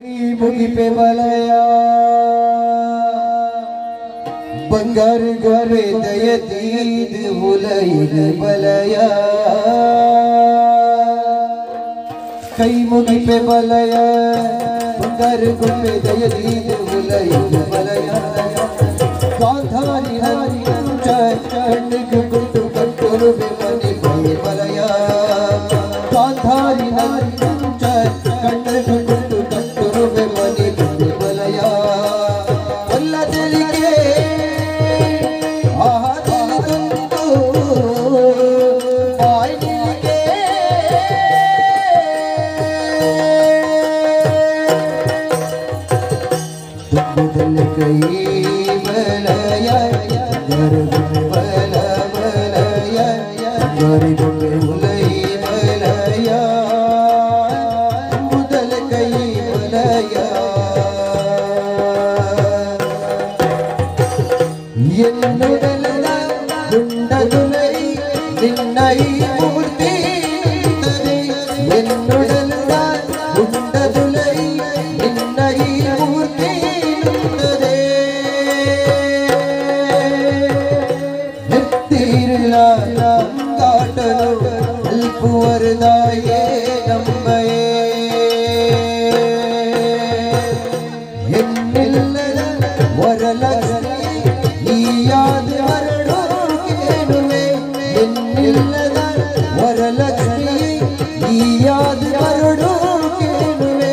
ಮುಗಿಪೆ ಬಲಯ ಬಂಗಾರ ಗೋರೆ ದಯತೀದ್ ಹುಲೈದ ಬಲಯ ಕೈ ಮುಗಿಪೆ ಬಲಯ ಬಂಗಾರ ಗೋರೆ ದಯತೀದ್ ಹುಲೈದ ಬಲಯ ಗಾಂಧಾರಿ ಹರಿ ಕಣ್ಣಿಗೆ ಗುಟ್ಟು ಕಟ್ಟರು ಮನೆ ಬಲಯ ಗಾಂಧಾರಿ ಹರಿ ಕಣ್ಣಿಗೆ ಗುಟ್ಟು ಕಟ್ಟರು ಮನೆ ಬಲಯ ಒಲ್ಲದಲಿಗೆ ಆಹದಲಿಗಂತೂ ಬಾಯಿಗೆ ದುಃಖದಲ್ಲಿ ಕೈ ಬಲಯ ಗರುಡ ಬಲ ಬಲಯ ಗರುಡ ಉಲೈ ಬಲಯ ಮುದಲ ಕೈ ಬಲಯ ಎನ್ನುಡಲ ದುಂಡದುಲೈ ನಿನ್ನೈ ಮೂರ್ತಿ ಎನ್ನುಡಲ ದುಂಡದುಲೈ ನಿನ್ನೈ ಮೂರ್ತಿ ಅಲ್ಪುವರದಾಯೇ ನಂಬಯೇ ಎನ್ನಿಲ್ಲದ ವರಲಕ್ಷ್ಮಿ ನೀಯಾದ ಹರಡು ಕೇಳುವೆ ಎನ್ನಿಲ್ಲದ ವರಲಕ್ಷ್ಮಿ ನೀಯಾದ ಹರಡು ಕೇಳುವೆ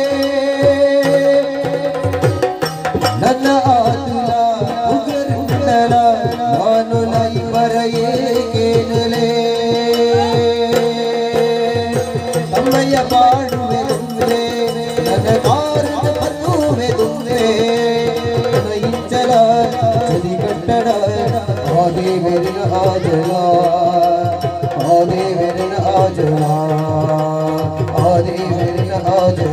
ನನ್ನ ಆತುಲ ಉಗರುಂಡಲ ನಾನು ಲೈ ಬರೆಯೇ ಕೇಳಲೆ ಅಮ್ಮಯ್ಯ ಪಾಡುವೆ ದುಂದ್ರೆ ನನ್ನ ಕಾರಣ ಬರುವೆ ದುಂದ್ರೆ ನನ್ನ ಇಂಚಲ ಚದಿ ಕಟ್ಟಡ ಆದೇವೆರಿನ ಆಜಲ ಆದೇವೆರಿನ ಆಜಲ ಆದೇವೆರಿನ ಆಜಲ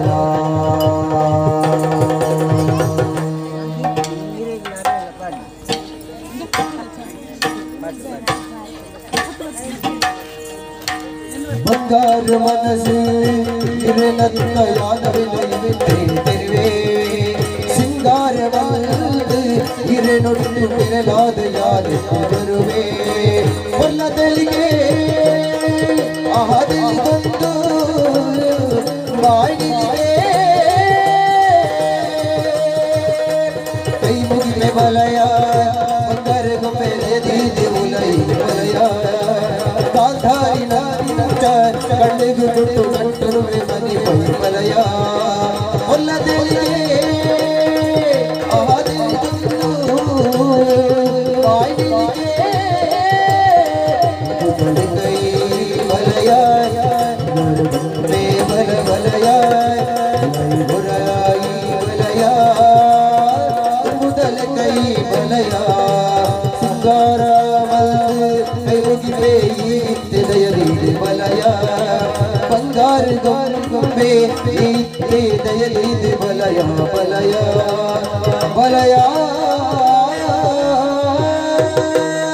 ಬಂಗಾರ ಮನಸ್ಸು ಇರನತ್ತ ಯಾದವಿನ ತೆರಿವೆ ಸಿಂಗಾರವಾದ ಇರನೊಟ್ಟು ತೆರಲಾದ ಯಾದ ಬರುವೆ ಹೊಲ್ಲದಲ್ಲಿಗೆ ಆಹದಲ್ಲಿ ಬಂದು ಬಾಯಿಗೆ ಕೈ ಮುಗಿಮೆ ಬಲಯ ಬಂಗಾರ ಗೊಂಬೆ ದೀದಿ ಉಲೈ ಬಲಯ ಗಾಂಧಾರಿ ಕಣ್ಣಿಗೆ ಗುಟ್ಟು ಕಟ್ಟರು ಮನೆ ಬಲಯ ಒಲ್ಲದಲ್ಲಿಗೆ ಕೈ ಬಲಯ ಬಲ ಬಲಯ ಬಲಯ ಮುದಲ ಕೈ ಬಲಯ ಸಿಂಗಾರ ಕೈ ಮುಗಿಪೆ ದಯದಿ ಬಲಯ ಬಂಗಾರ ಗೊಂಬೆ ದಯದಿ ಬಲಯ ಬಲಯ ಬಲಯ